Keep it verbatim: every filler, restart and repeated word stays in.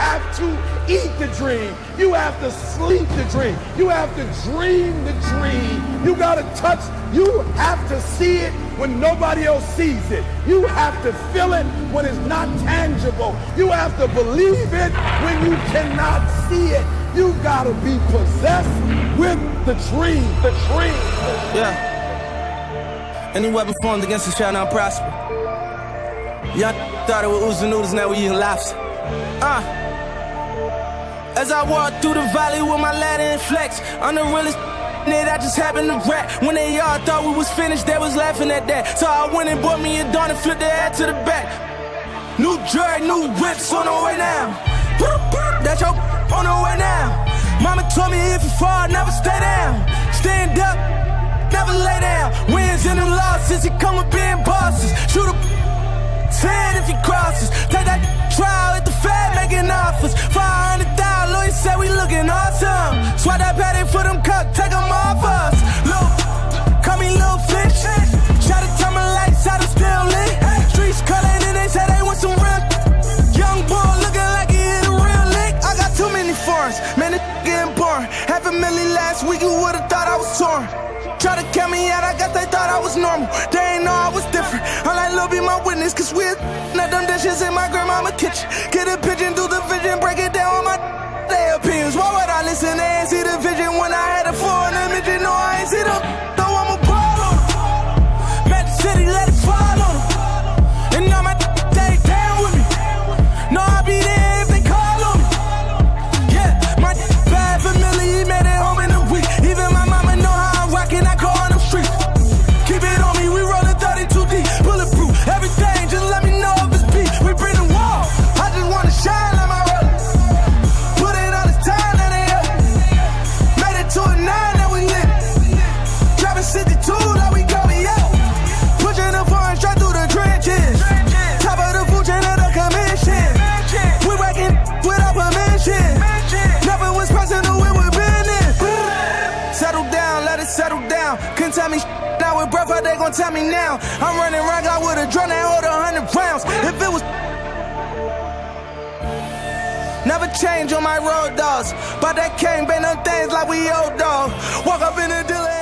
have to eat the dream. You have to sleep the dream. You have to dream the dream. You got to touch. You have to see it when nobody else sees it. You have to feel it when it's not tangible. You have to believe it when you cannot see it. You got to be possessed with the dream. The dream. Yeah. Any weapon formed against us shall not prosper. Y'all thought it was oozing noodles, now we eating lobster. Uh. As I walk through the valley with my ladder and flex, I'm the realest nigga that just happened to rap. When they all thought we was finished, they was laughing at that. So I went and bought me a dawn and flipped the head to the back. New drag, new whips on the way now. That's your on the way now. Mama told me if you fall, never stay down. Stand up, never lay down. Wins and them losses, it come with being bosses. Shoot a ten if he crosses. Take that trial at the Fed, making offers. five hundred thousand, lawyers say we looking awesome. Swat that patty for them cups, take them off us. Lil, call me Lil Fish. Try to turn my lights out, I'm still lit. Streets calling and they say they want some real. Young boy looking like he hit a real lick. I got too many foreigns, man, it's getting boring. Half a million last week, you would've thought I was torn. Try to count me out, I guess they thought I was normal. They ain't know I was different. I like Lil be my witness, cause we're not them dishes in my grandmama kitchen. Get a pigeon, do the vision, break it down on my their opinions. Why would I listen? They ain't see the vision when I had a floor in the midget. No, I ain't see them. Though I'm a ball on them. Magic City, let it fall on them. And now my they down with me. No, I'll be there if they call on me. Yeah, my bad family, he made it home in a week. Even my mama know how I'm rocking, I go on them streets. Keep it on me, we rollin' thirty-two deep. Bulletproof, everything, just let me know if it's beat. We bring the wall, I just wanna shine like my brother. Put in all this time, that ain't up. Made it to a nine, that we lit. Driving sixty-two, that we go, yeah. Pushing the foreign straight through the trenches. Top of the food chain of the commission. We working without permission. Never was personal, we were business. Settle down, let it settle down. Couldn't tell me now with breath, how they gon' tell me now? I'm running around, I would've drawn that hold a hundred rounds. If it was never change on my road dogs. But that can't be no things like we old dog. Walk up in the dealer.